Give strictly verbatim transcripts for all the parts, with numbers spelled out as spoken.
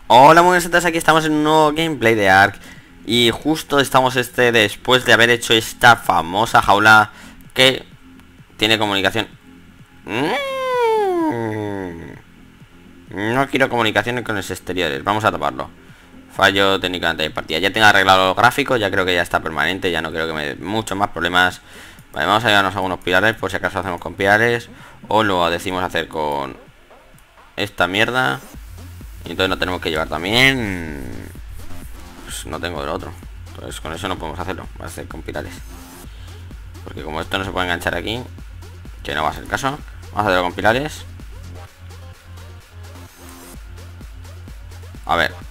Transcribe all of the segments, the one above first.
Hola, muy buenas a todos, aquí estamos en un nuevo gameplay de Ark. Y justo estamos este después de haber hecho esta famosa jaula que tiene comunicación. Mm. No quiero comunicaciones con los exteriores, vamos a taparlo. Fallo técnicamente de partida. Ya tengo arreglado los gráficos, ya creo que ya está permanente, ya no creo que me dé muchos más problemas. Vale, vamos a llevarnos algunos pilares por si acaso hacemos con pilares. O lo decimos hacer con esta mierda. Y entonces no tenemos que llevar también. Pues no tengo el otro. Entonces con eso no podemos hacerlo. Va a ser con pilares. Porque como esto no se puede enganchar aquí, que no va a ser el caso, vamos a hacerlo con pilares. A ver.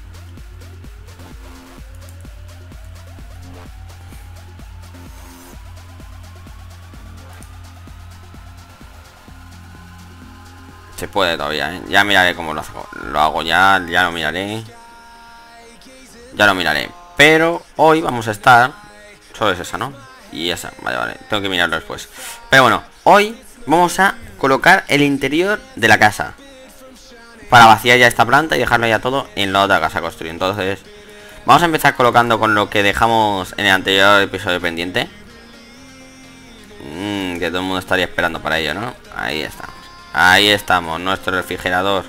Se puede todavía, ¿eh? Ya miraré cómo lo hago. Lo hago ya, ya lo miraré. Ya lo miraré. Pero hoy vamos a estar... Solo es esa, ¿no? Y esa, vale, vale. Tengo que mirarlo después. Pero bueno, hoy vamos a colocar el interior de la casa. Para vaciar ya esta planta y dejarlo ya todo en la otra casa construida. Entonces, vamos a empezar colocando con lo que dejamos en el anterior episodio pendiente. Mmm, que todo el mundo estaría esperando para ello, ¿no? Ahí estamos. Ahí estamos, nuestro refrigerador.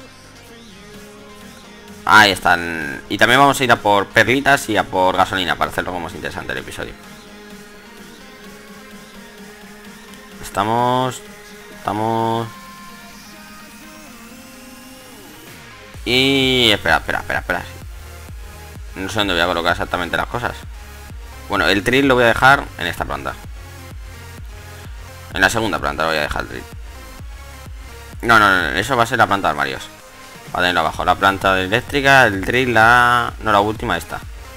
Ahí están. Y también vamos a ir a por perlitas y a por gasolina para hacerlo como más interesante el episodio. Estamos... Estamos... Y... Espera, espera, espera, espera. No sé dónde voy a colocar exactamente las cosas. Bueno, el drill lo voy a dejar en esta planta. En la segunda planta lo voy a dejar el drill. No, no, no, eso va a ser la planta de armarios. Va a tenerlo abajo, la planta eléctrica, el drill, la... No, la última esta.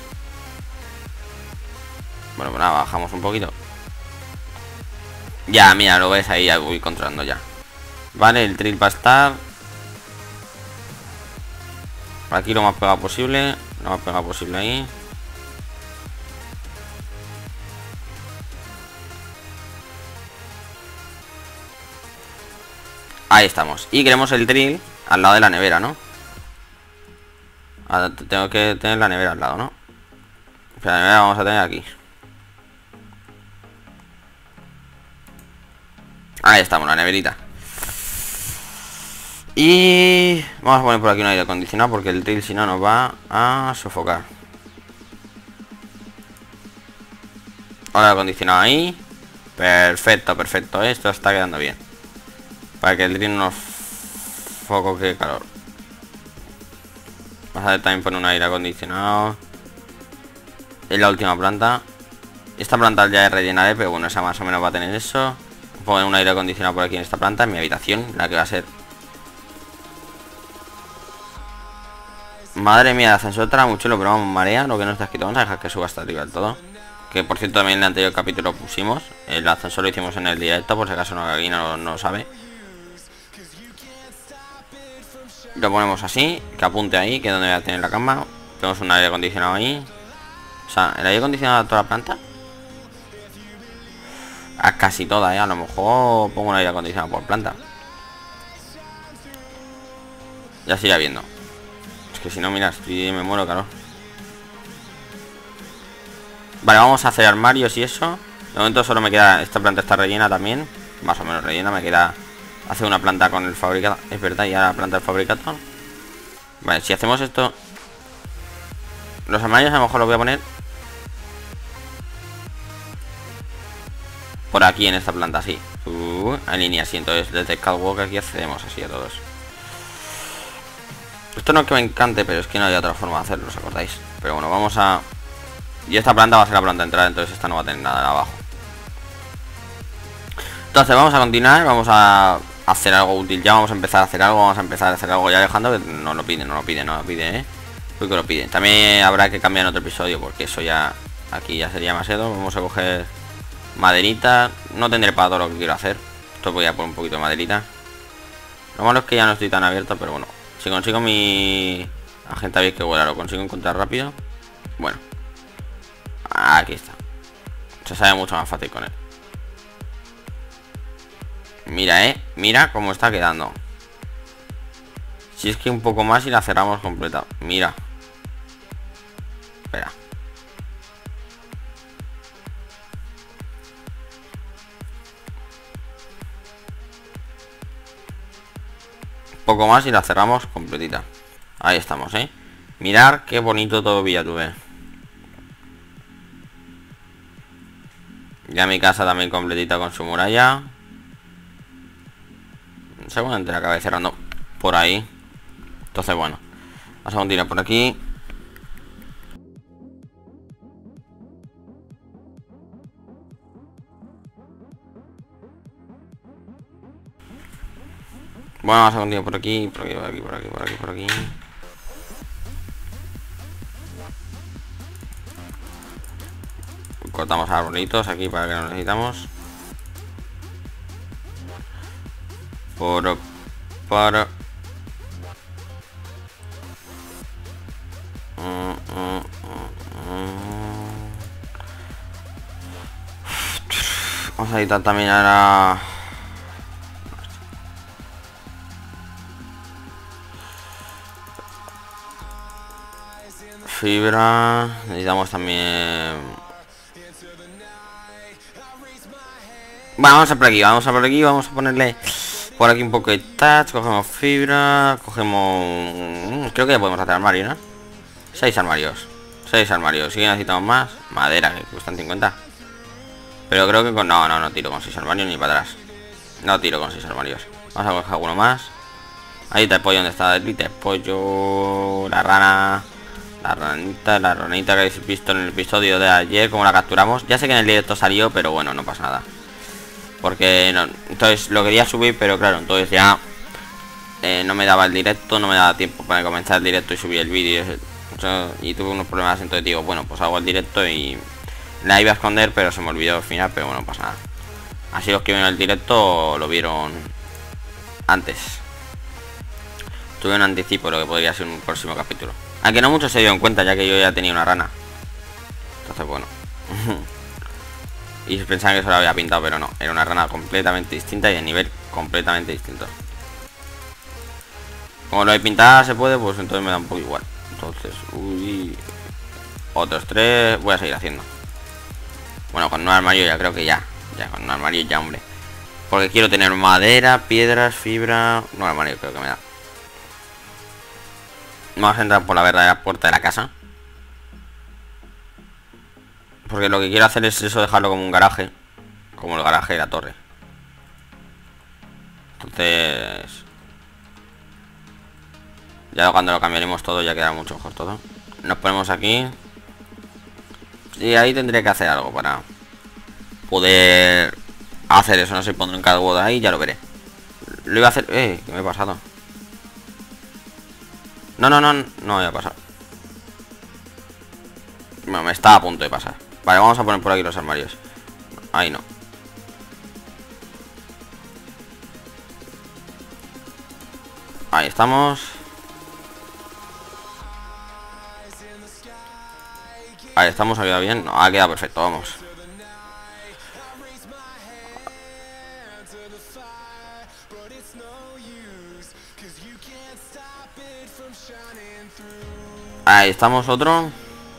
Bueno, pues nada, bajamos un poquito. Ya, mira, lo ves ahí, ya voy controlando ya. Vale, el drill va a estar aquí lo más pegado posible. Lo más pegado posible ahí. Ahí estamos. Y queremos el drill al lado de la nevera, ¿no? Ahora tengo que tener la nevera al lado, ¿no? La nevera vamos a tener aquí. Ahí estamos, la neverita. Y vamos a poner por aquí un aire acondicionado porque el drill si no nos va a sofocar. Aire acondicionado ahí. Perfecto, perfecto. Esto está quedando bien. Para que el drill no foque calor. Vamos a ver, también poner un aire acondicionado en la última planta. Esta planta ya rellenaré, pero bueno, esa más o menos va a tener eso. Poner un aire acondicionado por aquí en esta planta, en mi habitación, la que va a ser. Madre mía, el ascensor estará muy chulo, pero vamos, marea lo que no está escrito. Vamos a dejar que suba hasta arriba del todo. Que por cierto también en el anterior capítulo pusimos. El ascensor lo hicimos en el directo, por si acaso no, aquí no, no lo sabe. Lo ponemos así, que apunte ahí, que es donde voy a tener la cama. Tenemos un aire acondicionado ahí. O sea, el aire acondicionado de toda la planta. A casi toda, ¿eh? A lo mejor pongo un aire acondicionado por planta. Ya se irá viendo. Es que si no, mira, estoy, me muero, claro. Vale, vamos a hacer armarios y eso. De momento solo me queda... Esta planta está rellena también. Más o menos rellena, me queda hacer una planta con el fabricado. Es verdad, y ahora la planta del fabricado. Vale, si hacemos esto... Los armarios a lo mejor los voy a poner por aquí en esta planta, así. Uh, en línea, así. Entonces desde Skywalker aquí accedemos así a todos. Esto no es que me encante, pero es que no hay otra forma de hacerlo, ¿os acordáis? Pero bueno, vamos a... Y esta planta va a ser la planta de entrada, entonces esta no va a tener nada de abajo. Entonces vamos a continuar, vamos a hacer algo útil. Ya vamos a empezar a hacer algo, vamos a empezar a hacer algo ya dejando que no lo pide, no lo pide, no lo pide, ¿eh? Porque lo pide. También habrá que cambiar en otro episodio porque eso ya... Aquí ya sería demasiado. Vamos a coger maderita. No tendré para todo lo que quiero hacer. Esto voy a poner un poquito de maderita. Lo malo es que ya no estoy tan abierto, pero bueno. Si consigo mi agente bien que vuela, lo consigo encontrar rápido. Bueno. Aquí está. Se sabe mucho más fácil con él. Mira, eh. Mira cómo está quedando. Si es que un poco más y la cerramos completa. Mira. Espera. Un poco más y la cerramos completita. Ahí estamos, ¿eh? Mirar qué bonito todo Villatube. Ya mi casa también completita con su muralla. Seguramente la acabé cerrando por ahí. Entonces bueno, vamos a continuar por aquí. Bueno, vamos a continuar por aquí, por aquí, por aquí, por aquí, por aquí, por aquí. Cortamos arbolitos aquí para que no necesitamos. Por... Para... Vamos a editar también ahora... Fibra. Necesitamos también... Bueno, vamos a por aquí, vamos a por aquí, vamos a ponerle por aquí un poco de touch, cogemos fibra, cogemos... Creo que ya podemos hacer armario, ¿no? Seis armarios. Seis armarios. Si necesitamos más, madera, que cuestan cincuenta. Pero creo que con... No, no, no tiro con seis armarios ni para atrás. No tiro con seis armarios. Vamos a coger alguno más. Ahí está el pollo, ¿dónde está? El pollo... La rana... La ranita, la ranita que habéis visto en el episodio de ayer, como la capturamos. Ya sé que en el directo salió, pero bueno, no pasa nada. Porque no, entonces lo quería subir, pero claro, entonces ya eh, no me daba el directo, no me daba tiempo para comenzar el directo y subir el vídeo. Y tuve unos problemas, entonces digo, bueno, pues hago el directo y la iba a esconder, pero se me olvidó al final, pero bueno, no pasa nada. Así los que vieron el directo lo vieron antes. Tuve un anticipo de lo que podría ser un próximo capítulo. Aunque no muchos se dieron cuenta, ya que yo ya tenía una rana. Entonces, bueno. Y pensaban que se lo había pintado, pero no. Era una rana completamente distinta y de nivel completamente distinto. Como lo de pintar se puede, pues entonces me da un poco igual. Entonces, uy. Otros tres voy a seguir haciendo. Bueno, con un armario ya creo que ya. Ya, con un armario ya, hombre. Porque quiero tener madera, piedras, fibra... No, armario creo que me da. Vamos a entrar por la verdadera puerta de la casa. Porque lo que quiero hacer es eso, dejarlo como un garaje. Como el garaje de la torre. Entonces... Ya cuando lo cambiaremos todo ya quedará mucho mejor todo. Nos ponemos aquí. Y ahí tendría que hacer algo para poder hacer eso. No sé, pondré un catwalk ahí, ya lo veré. Lo iba a hacer... Eh, ¿qué me he pasado? No, no, no, no me ha pasado. Bueno, me está a punto de pasar. Vale, vamos a poner por aquí los armarios. Ahí no. Ahí estamos. Ahí estamos, ha quedado bien. No, ha quedado perfecto, vamos. Ahí estamos, otro.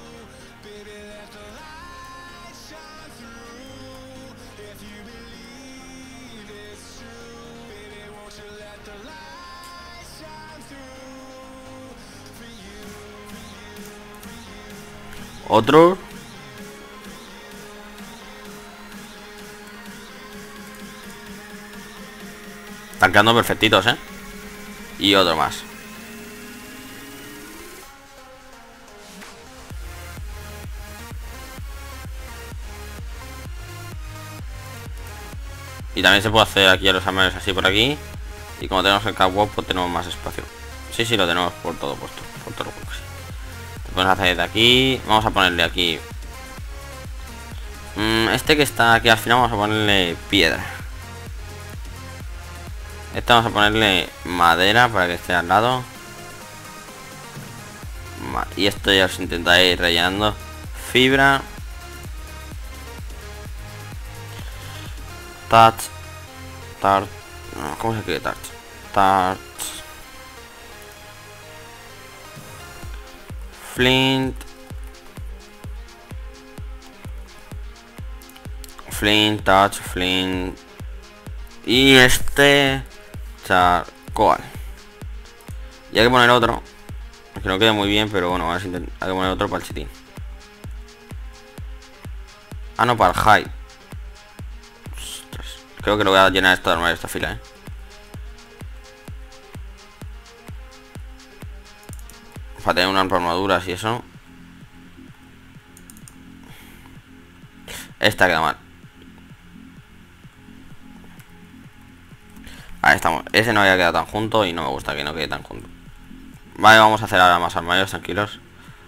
Otro. Están quedando perfectitos, ¿eh? Y otro más. Y también se puede hacer aquí a los armarios así por aquí. Y como tenemos el catwalk, pues tenemos más espacio. Sí, sí, lo tenemos por todo puesto. Por todo lo que sí. Lo podemos hacer de aquí. Vamos a ponerle aquí. Mm, este que está aquí al final vamos a ponerle piedra. Este vamos a ponerle madera para que esté al lado. Y esto ya os intentaré ir rellenando. Fibra. Touch. Tart. No, ¿cómo se escribe touch? Touch. Flint. Flint, touch, flint. Y este... charcoal. Y hay que poner otro. Que no quede muy bien, pero bueno, vamos a intentar. Hay que poner otro para el chitín. Ah, no, para el high. Ostras. Creo que lo voy a llenar esto de armar esta fila, eh. Para tener unas armaduras y eso. Esta queda mal. Ahí estamos. Ese no había quedado tan junto y no me gusta que no quede tan junto. Vale, vamos a hacer ahora más armarios, tranquilos.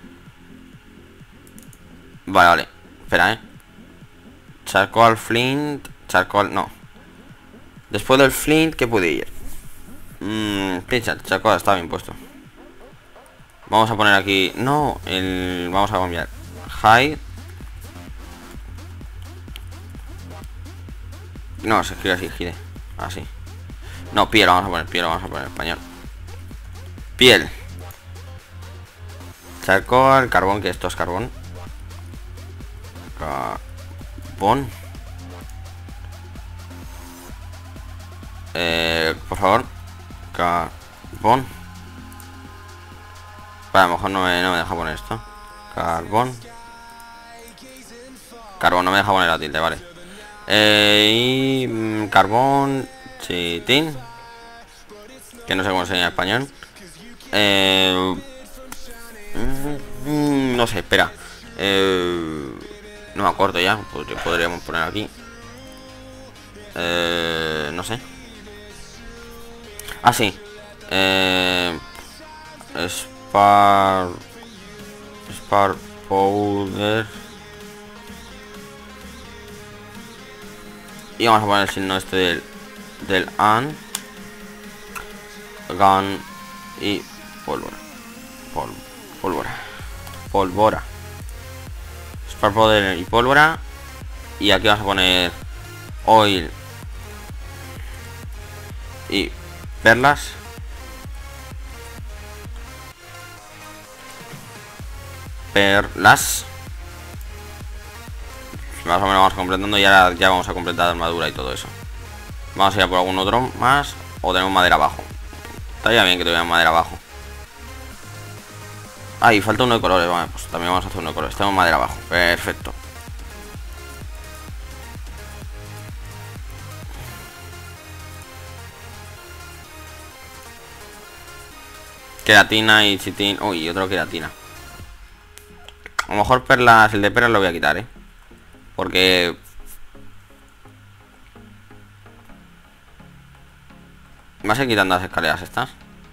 Vale, vale. Espera, eh. Charcoal, flint. Charcoal, no. Después del flint, ¿qué puede ir? Mmm, pincha, charcoal está bien puesto. Vamos a poner aquí... No, el... Vamos a cambiar. High. No, se escribe así, gire. Así. No, piel, vamos a poner piel, vamos a poner español. Piel. Charcoal, carbón, que esto es carbón. Carbón. Eh, por favor. Carbón. Vale, a lo mejor no me, no me deja poner esto. Carbón. Carbón, no me deja poner la tilde, vale. Eh, y... Mmm, carbón... Chitín. Que no sé cómo se llama en español. Eh... Mmm, no sé, espera. Eh... No me acuerdo ya. Podríamos poner aquí. Eh... No sé. Ah, sí. Eh... Spar... Spar Powder. Y vamos a poner el signo este del... Del an. Gun. Y pólvora. Pol, pólvora. Pólvora. Spar Powder y pólvora. Y aquí vamos a poner... Oil. Y perlas. Perlas. Más o menos vamos completando y ahora ya vamos a completar la armadura y todo eso. Vamos a ir a por algún otro más. O tenemos madera abajo. Estaría bien que tuviera madera abajo. Ah, y falta uno de colores. Vale, pues también vamos a hacer uno de colores. Tenemos madera abajo. Perfecto. Queratina y chitín. Uy, y otro queratina. A lo mejor perlas, el de perlas lo voy a quitar, eh. Porque... ¿Vas a ir quitando las escaleras estas?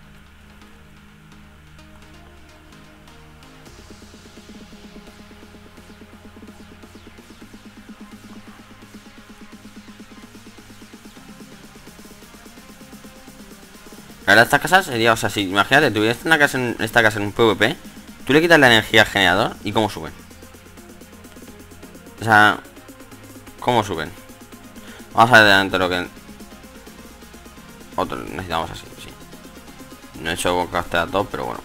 La verdad, esta casa sería... O sea, si imagínate, tuvieras una casa en, esta casa en un PvP, tú le quitas la energía al generador y cómo suben. O sea... ¿Cómo suben? Vamos a ver delante lo que... Otro, necesitamos así, sí. No he hecho con caster a todo, pero bueno.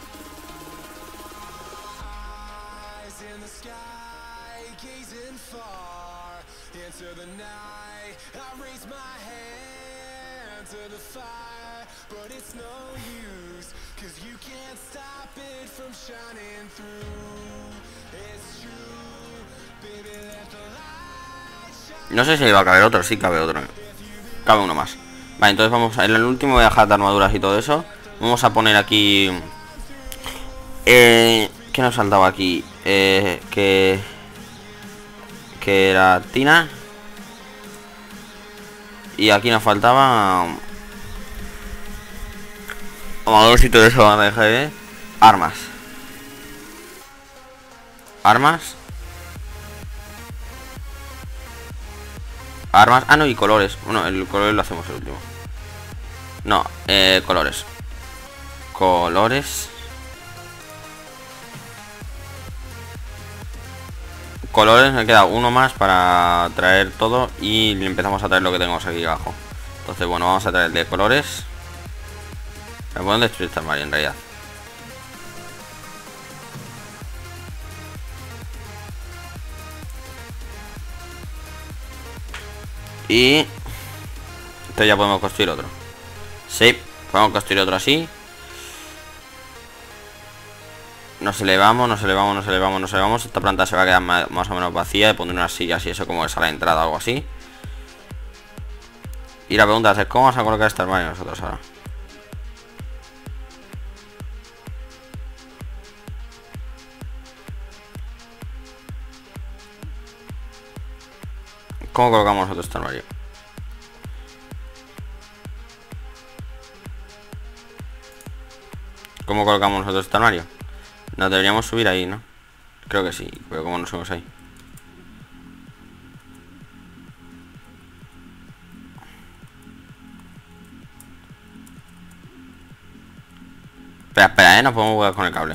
No sé si va a caber otro, sí cabe otro. Cabe uno más. Vale, entonces vamos a... En el último voy a dejar de armaduras y todo eso. Vamos a poner aquí... Eh... ¿Qué nos faltaba aquí? Eh... Que... Queratina. Y aquí nos faltaba... Armaduras y todo eso. Vamos a dejar de... Armas. Armas. Armas, ah no, y colores. Bueno, el color lo hacemos el último. No, eh, colores. Colores. Colores, me queda uno más para traer todo. Y empezamos a traer lo que tenemos aquí abajo. Entonces, bueno, vamos a traer el de colores. Me pueden destruir esta armario en realidad. Y entonces ya podemos construir otro. Sí, podemos construir otro así. Nos elevamos, nos elevamos, nos elevamos, nos elevamos. Esta planta se va a quedar más, más o menos vacía. Y pondré unas sillas y eso como es a la entrada o algo así. Y la pregunta es, ¿cómo vamos a colocar este armario nosotros ahora? ¿Cómo colocamos nosotros este armario? ¿Cómo colocamos nosotros este armario? Nos deberíamos subir ahí, ¿no? Creo que sí, pero ¿cómo nos subimos ahí? Espera, espera, ¿eh? No podemos jugar con el cable.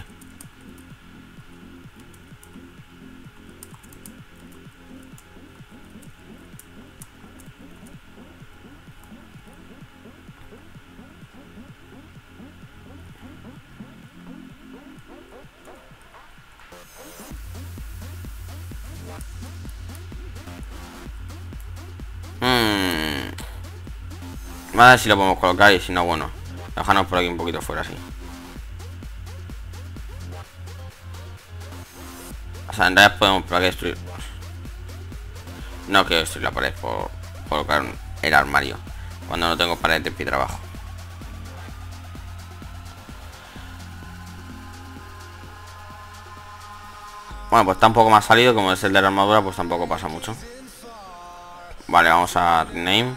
Hmm. A ver si lo podemos colocar y si no, bueno, dejarnos por aquí un poquito fuera así. O sea, en realidad podemos por aquí destruir. No quiero destruir la pared por colocar el armario cuando no tengo pared de piedra abajo. Bueno, pues está un poco más salido. Como es el de la armadura, pues tampoco pasa mucho. Vale, vamos a rename.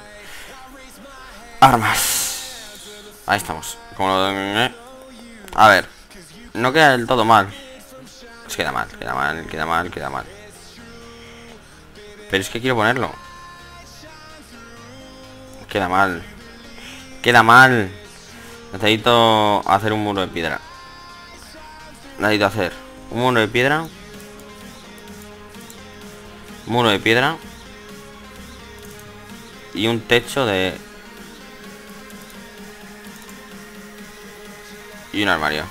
Armas. Ahí estamos. Como lo de... A ver, no queda del todo mal. Pues queda mal, queda mal, queda mal, queda mal. Pero es que quiero ponerlo. Queda mal. Queda mal. Necesito hacer un muro de piedra. Necesito hacer un muro de piedra. Muro de piedra. Y un techo de... Y un armario.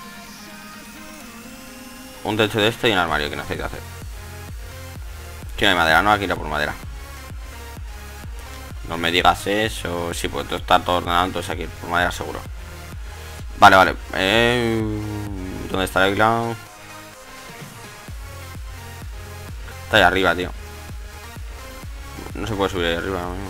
Un techo de esto y un armario que necesito hacer. Que no hay madera, no, aquí ir por madera. No me digas eso. Sí, pues está todo ordenado, entonces aquí por madera seguro. Vale, vale. Eh, ¿Dónde está el clan? Está ahí arriba, tío. No se puede subir ahí arriba. No.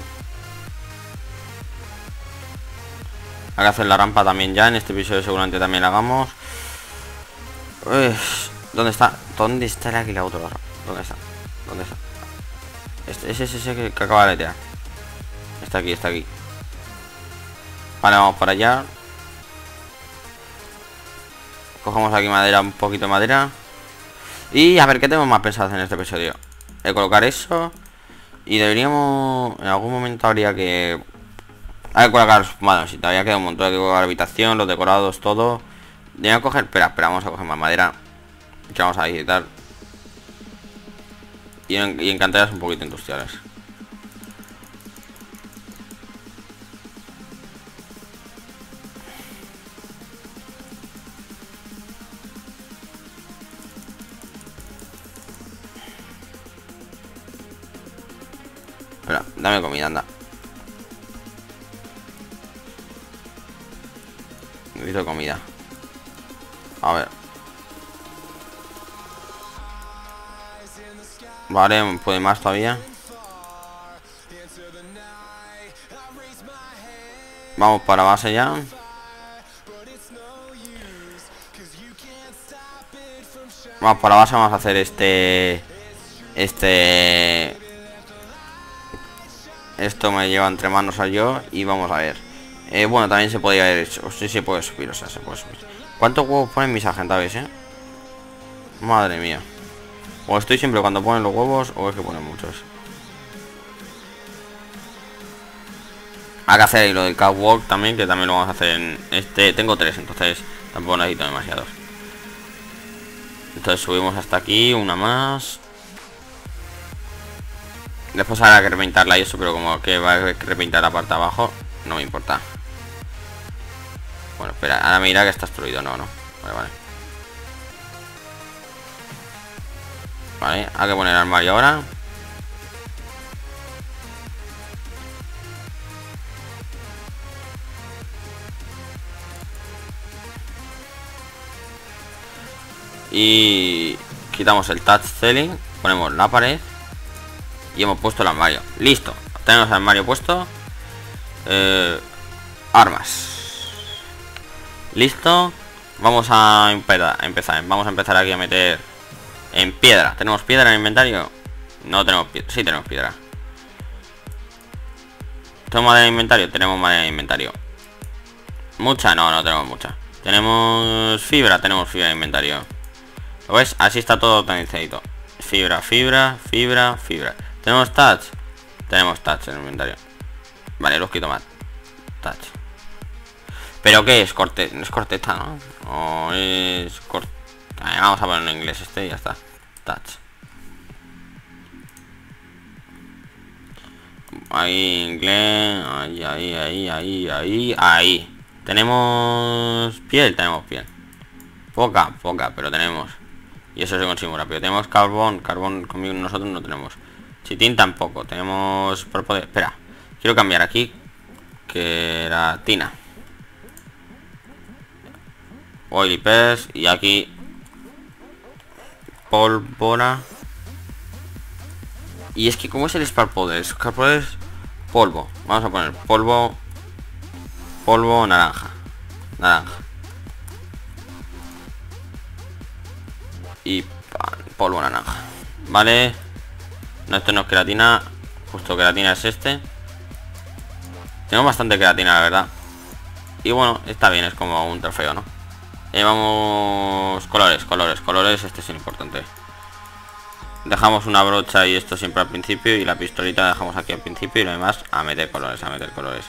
Hay que hacer la rampa también ya. En este episodio seguramente también la hagamos. Uy, ¿dónde está? ¿Dónde está el águila otro? ¿Dónde está? ¿Dónde está? Este, ese es ese que, que acaba de letear. Está aquí, está aquí. Vale, vamos para allá. Cogemos aquí madera, un poquito de madera. Y a ver, ¿qué tenemos más pensado hacer en este episodio? De colocar eso. Y deberíamos... En algún momento habría que... Hay que colocar... Bueno, si todavía queda un montón de colocar habitación, los decorados, todo. Debería coger... Espera, espera, vamos a coger más madera. Que vamos a visitar. Y, en, y encantarías un poquito industriales. Espera, dame comida, anda. Necesito comida. A ver. Vale, puede más todavía. Vamos para base ya. Vamos para base, vamos a hacer este... Este... Esto me lleva entre manos a yo. Y vamos a ver. Eh, bueno, también se podría haber hecho. Sí, se puede subir, o sea, se puede subir. ¿Cuántos huevos ponen mis agentes, eh? Madre mía. O estoy siempre cuando ponen los huevos, o es que ponen muchos. Hay que hacer lo del catwalk también, que también lo vamos a hacer en este. Tengo tres, entonces tampoco necesito demasiados. Entonces subimos hasta aquí, una más. Después habrá que repintarla y eso, pero como que va a repintar la parte de abajo, no me importa. Bueno, espera, ahora me dirá que está destruido, no, no. Vale, vale. Vale, hay que poner el armario ahora. Y quitamos el touch ceiling, ponemos la pared y hemos puesto el armario. Listo, tenemos el armario puesto. eh, Armas. Listo. Vamos a empezar. Vamos a empezar aquí a meter en piedra. ¿Tenemos piedra en el inventario? No tenemos piedra. Sí tenemos piedra. ¿Tenemos madera en inventario? Tenemos madera en inventario. ¿Mucha? No, no tenemos mucha. ¿Tenemos fibra? Tenemos fibra en inventario. ¿Lo ves? Así está todo organizadito. Fibra, fibra, fibra, fibra. ¿Tenemos touch? Tenemos touch en el inventario. Vale, los quito más. Touch. ¿Pero qué es? Corte... No es corteta, ¿no? O es... Cort... Vamos a ponerlo en inglés este y ya está. Touch. Ahí, inglés. Ahí, ahí, ahí, ahí, ahí, ahí. ¿Tenemos piel? Tenemos piel. Poca, poca, pero tenemos. Y eso se consigue rápido. Tenemos carbón. Carbón conmigo nosotros no tenemos. Chitín tampoco. Tenemos... Por poder... Espera. Quiero cambiar aquí. Que era tina. Oily pers. Y aquí pólvora. Y es que como es el Spark Powder. Spark Powder es polvo. Vamos a poner polvo. Polvo naranja. Naranja. Y pan, polvo naranja. Vale. No, esto no es queratina. Justo queratina es este. Tengo bastante queratina, la verdad. Y bueno, está bien, es como un trofeo, ¿no? Eh, vamos... Colores, colores, colores. Este es importante. Dejamos una brocha y esto siempre al principio. Y la pistolita la dejamos aquí al principio. Y lo demás a meter colores, a meter colores.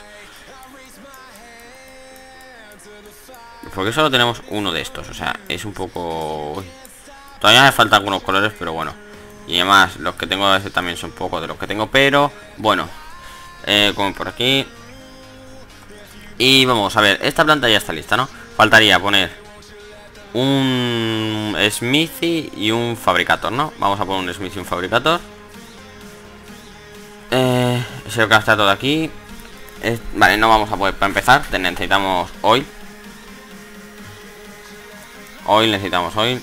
Porque solo tenemos uno de estos. O sea, es un poco... Uy. Todavía me faltan algunos colores, pero bueno. Y además, los que tengo ese también son pocos de los que tengo. Pero, bueno. Eh, como por aquí. Y vamos a ver, esta planta ya está lista, ¿no? Faltaría poner un Smithy y un Fabricator, ¿no? Vamos a poner un Smithy y un Fabricator. Eh, se lo que está todo aquí. Es, vale, no vamos a poder para empezar. Necesitamos oil. Oil, necesitamos oil.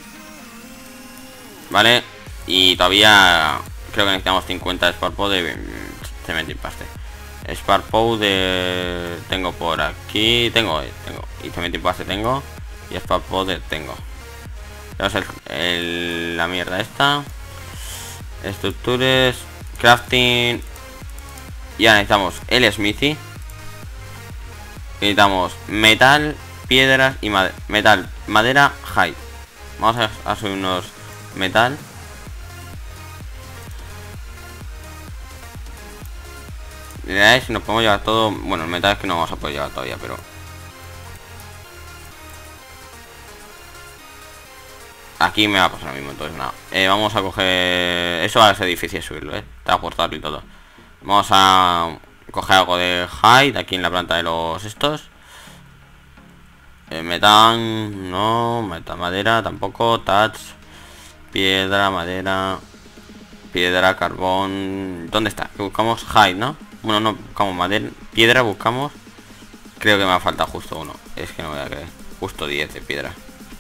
Vale. Y todavía creo que necesitamos cincuenta Spark Powder de cemento y paste. Spark Powder tengo por aquí. Tengo, tengo. Y cemento y paste tengo. Y Spark Powder tengo. Tenemos el, el, la mierda esta. Estructuras. Crafting. Ya necesitamos el Smithy. Necesitamos metal, piedras y madera. Metal, madera, hide. Vamos a, a subirnos metal. La si nos podemos llevar todo. Bueno, el metal es que no vamos a poder llevar todavía, pero aquí me va a pasar lo mismo, entonces nada. Eh, vamos a coger... Eso va a ser difícil subirlo, eh. Transportarlo y todo. Vamos a coger algo de hide aquí en la planta de los estos. Eh, metal, no. Metal, madera, tampoco. Touch. Piedra, madera. Piedra, carbón. ¿Dónde está? Que buscamos hide, ¿no? Bueno, no buscamos madera. Piedra buscamos. Creo que me ha faltado justo uno. Es que no me voy a creer. Justo diez de piedra.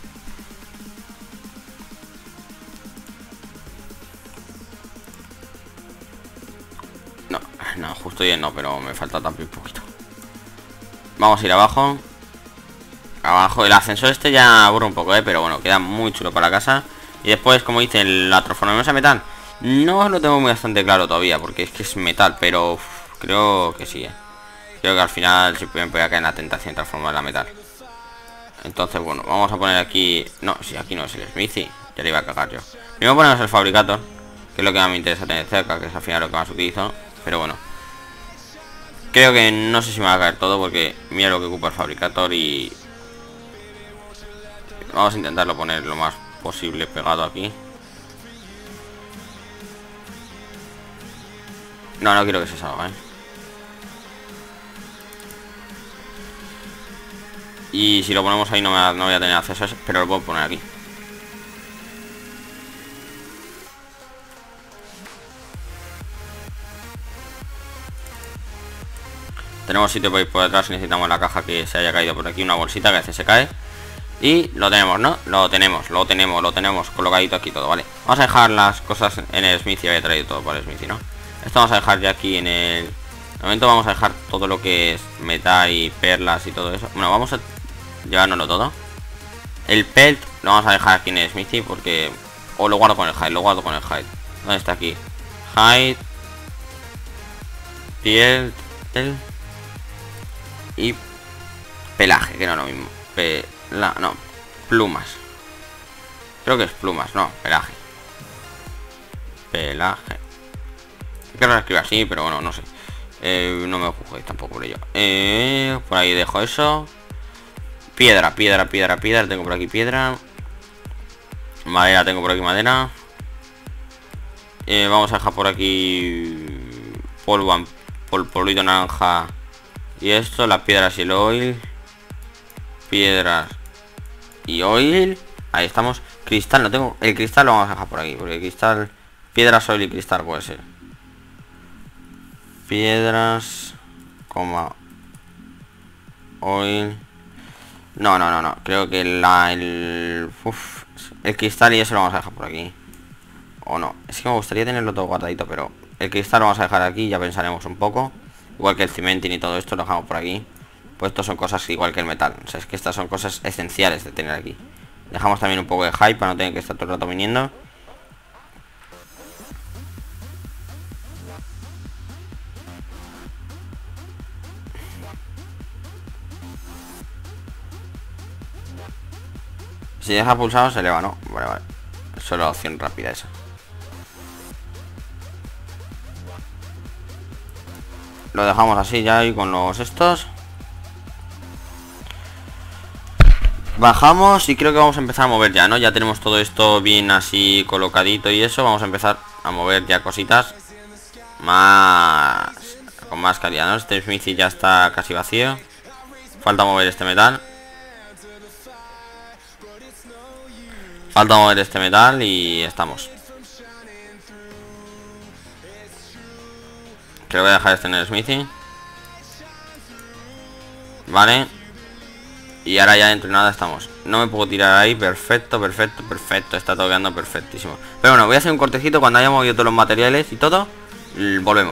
No, no, justo diez no, pero me falta también un poquito. Vamos a ir abajo. Abajo, el ascensor este ya aburre un poco, eh, pero bueno, queda muy chulo para la casa. Y después, como dice, la transformación a metal. No lo tengo muy bastante claro todavía, porque es que es metal, pero uf, creo que sí, eh. Creo que al final se pueden caer en la tentación de transformarla a metal. Entonces, bueno, vamos a poner aquí... No, si aquí no es el Smithy, ya le iba a cagar yo. Primero ponemos el Fabricator, que es lo que más me interesa tener cerca, que es al final lo que más utilizo. Pero bueno, creo que no sé si me va a caer todo, porque mira lo que ocupa el Fabricator y... Vamos a intentarlo poner lo más posible pegado aquí. No, no quiero que se salga, ¿eh? Y si lo ponemos ahí no, me, no voy a tener acceso a eso, pero lo puedo poner aquí. Tenemos sitio para ir por detrás y necesitamos la caja que se haya caído por aquí, una bolsita que a veces se cae. Y lo tenemos, ¿no? Lo tenemos, lo tenemos, lo tenemos colocadito aquí todo, ¿vale? Vamos a dejar las cosas en el Smithy. Había traído todo por el Smithy, ¿no? Esto vamos a dejar ya aquí en el... De momento vamos a dejar todo lo que es metal y perlas y todo eso. Bueno, vamos a llevárnoslo todo. El pelt lo vamos a dejar aquí en el Smithy porque... O lo guardo con el hide, lo guardo con el hide. ¿Dónde está aquí? Hide. Piel. El, y pelaje, que no es lo mismo. Pela, no, plumas. Creo que es plumas, no, pelaje. Pelaje. Creo que lo escribo así, pero bueno, no sé. Eh, no me juzguéis tampoco por ello. Eh, por ahí dejo eso. Piedra, piedra, piedra, piedra. Tengo por aquí piedra. Madera, tengo por aquí madera. Eh, vamos a dejar por aquí polvo, pol, polvito naranja. Y esto, las piedras y el oil. Piedras y oil. Ahí estamos. Cristal, no tengo. El cristal lo vamos a dejar por aquí. Porque el cristal. Piedras, oil y cristal puede ser. Piedras. Coma. Oil. No, no, no, no. Creo que la. El. Uf, el cristal y eso lo vamos a dejar por aquí. O no. Es que me gustaría tenerlo todo guardadito, pero. El cristal lo vamos a dejar aquí. Ya pensaremos un poco. Igual que el cementing y todo esto lo dejamos por aquí. Pues esto son cosas igual que el metal. O sea, es que estas son cosas esenciales de tener aquí. Dejamos también un poco de hype para no tener que estar todo el rato viniendo. Si deja pulsado se eleva, ¿no? Vale, vale. Eso es la opción rápida esa. Lo dejamos así ya y con los estos. Bajamos y creo que vamos a empezar a mover ya, ¿no? Ya tenemos todo esto bien así colocadito y eso. Vamos a empezar a mover ya cositas más... con más calidad, ¿no? Este Smithy ya está casi vacío. Falta mover este metal. Falta mover este metal y estamos. Creo que voy a dejar este en el Smithy. Vale. Y ahora ya dentro de nada estamos. No me puedo tirar ahí. Perfecto, perfecto, perfecto. Está todo quedando perfectísimo. Pero bueno, voy a hacer un cortecito cuando haya movido todos los materiales y todo. Volvemos.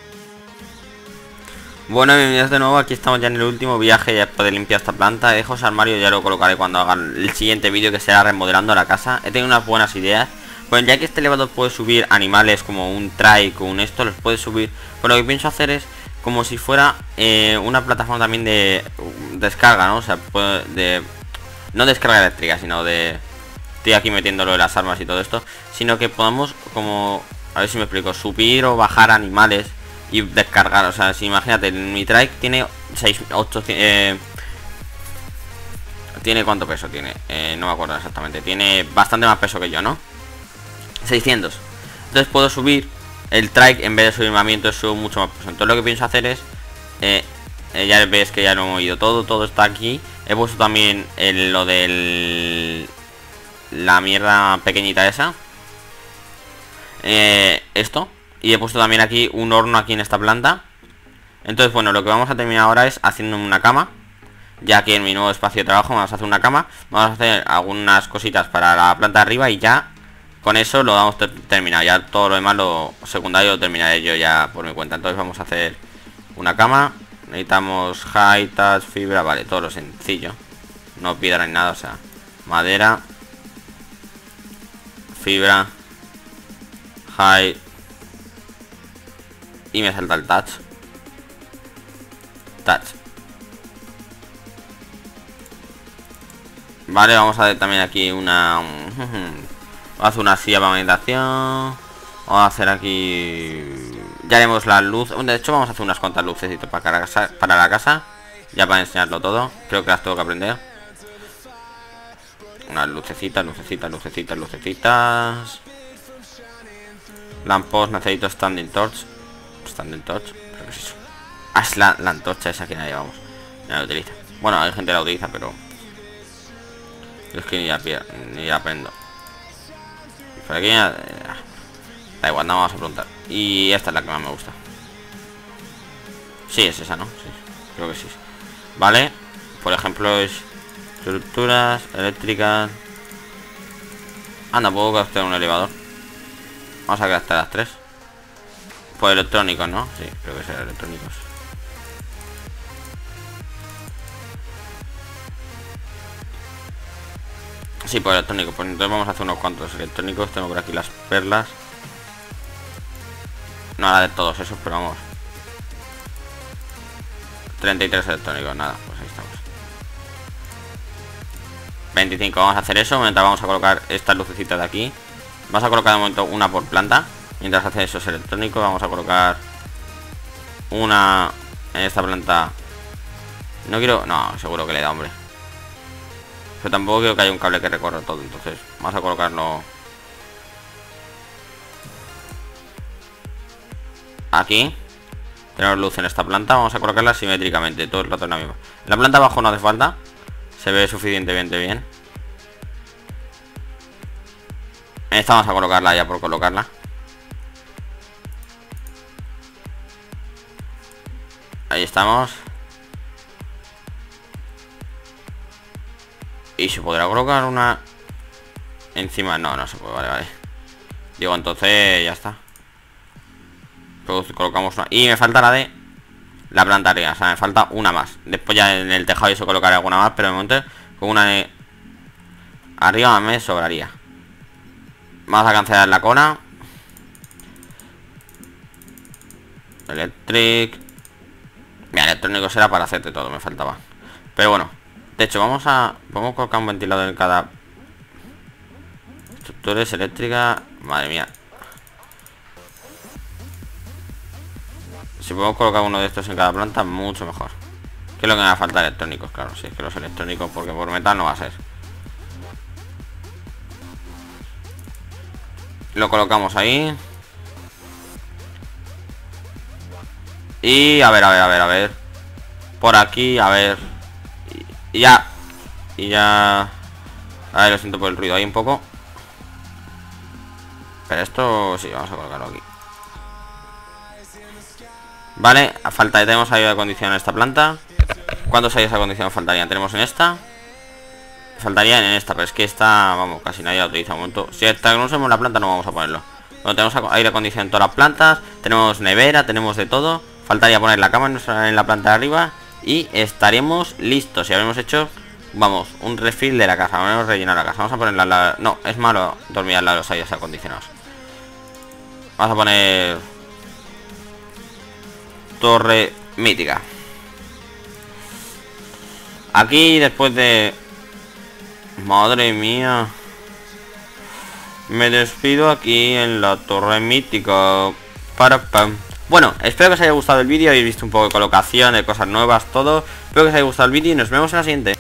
Bueno, bienvenidos de nuevo. Aquí estamos ya en el último viaje ya después de limpiar esta planta. Dejo ese armario, ya lo colocaré cuando haga el siguiente vídeo, que será remodelando la casa. He tenido unas buenas ideas. Pues ya que este elevador puede subir animales como un trike o un esto, los puede subir. Pues lo que pienso hacer es como si fuera eh, una plataforma también de descarga, ¿no? O sea, de... no descarga eléctrica, sino de... Estoy aquí metiéndolo de las armas y todo esto. Sino que podamos como... A ver si me explico. Subir o bajar animales y descargar. O sea, si imagínate, mi trike tiene seis, ocho... Eh, ¿Tiene cuánto peso tiene? Eh, no me acuerdo exactamente. Tiene bastante más peso que yo, ¿no? seiscientos. Entonces puedo subir el trike en vez de subirme a mí, entonces subo mucho más peso. Entonces lo que pienso hacer es eh, eh, ya ves que ya lo he movido todo, todo está aquí. He puesto también el, lo del la mierda pequeñita esa, eh, esto, y he puesto también aquí un horno aquí en esta planta. Entonces bueno, lo que vamos a terminar ahora es haciendo una cama. Ya que en mi nuevo espacio de trabajo vamos a hacer una cama. Vamos a hacer algunas cositas para la planta de arriba y ya con eso lo damos terminado. Ya todo lo demás, lo secundario, lo terminaré yo ya por mi cuenta. Entonces vamos a hacer una cama. Necesitamos high touch, fibra, vale, todo lo sencillo. No piedra ni nada, o sea, madera, fibra, high. Y me salta el touch. Touch. Vale, vamos a ver también aquí una... Vamos a hacer una silla para meditación. Vamos a hacer aquí... Ya haremos la luz. De hecho vamos a hacer unas cuantas luces para la casa, para la casa. Ya para enseñarlo todo. Creo que las tengo que aprender. Unas lucecitas, lucecitas, lucecitas, lucecitas. Lampos, necesito standing torch. Standing torch, creo que es eso. Ah, es la, la antorcha esa que nadie llevamos. Nadie la utiliza. Bueno, hay gente que la utiliza, pero... Yo es que ni la, ni la aprendo. Por aquí ya... Da igual, no vamos a preguntar. Y esta es la que más me gusta. Sí, es esa, ¿no? Sí, creo que sí. Vale. Por ejemplo, es Estructuras eléctricas. Anda, puedo gastar un elevador. Vamos a gastar las tres. Pues electrónicos, ¿no? Sí, creo que serán electrónicos. Sí, pues electrónicos. Pues entonces vamos a hacer unos cuantos electrónicos. Tengo por aquí las perlas. No la de todos esos, pero vamos. treinta y tres electrónicos, nada, pues ahí estamos. veinticinco, vamos a hacer eso. Mientras vamos a colocar estas lucecitas de aquí. Vamos a colocar de momento una por planta. Mientras hace esos electrónicos, vamos a colocar una en esta planta. No quiero... No, seguro que le da, hombre. Pero tampoco quiero que haya un cable que recorra todo. Entonces, vamos a colocarlo aquí. Tenemos luz en esta planta. Vamos a colocarla simétricamente todo el rato en la misma. En la planta abajo no hace falta. Se ve suficientemente bien. Esta vamos a colocarla ya por colocarla. Ahí estamos. ¿Y se podrá colocar una encima? No, no se puede, vale, vale. Digo, entonces ya está. Pues colocamos una. Y me falta la de la planta arriba, o sea, me falta una más. Después ya en el tejado eso colocaré alguna más, pero de momento con una de arriba me sobraría. Vamos a cancelar la cona. Electric. Mira, electrónico será para hacerte todo, me faltaba. Pero bueno, de hecho vamos a... Vamos a colocar un ventilador en cada... Estructuras eléctricas. Madre mía. Si podemos colocar uno de estos en cada planta, mucho mejor. ¿Qué es lo que me va a faltar? Electrónicos, claro. Si es que los electrónicos, porque por metal no va a ser. Lo colocamos ahí. Y a ver, a ver, a ver, a ver. Por aquí, a ver. Y, y ya. Y ya. A ver, lo siento por el ruido ahí un poco. Pero esto sí, vamos a colocarlo aquí. Vale, a falta de tenemos aire acondicionado en esta planta. ¿Cuántos aires acondicionados faltarían? Tenemos en esta. Faltarían en esta, pero es que esta, vamos, casi nadie la utiliza un momento. Si esta no usamos la planta no vamos a ponerlo. Bueno, tenemos aire acondicionado en todas las plantas. Tenemos nevera, tenemos de todo. Faltaría poner la cama en la planta de arriba. Y estaríamos listos. Si habíamos hecho, vamos, un refill de la casa. Vamos a rellenar la casa. Vamos a ponerla al lado. No, es malo dormir al lado de los aires acondicionados. Vamos a poner torre mítica. Aquí después de... Madre mía. Me despido aquí en la torre mítica. Para pam. Bueno, espero que os haya gustado el vídeo. Habéis visto un poco de colocación, de cosas nuevas, todo. Espero que os haya gustado el vídeo y nos vemos en la siguiente.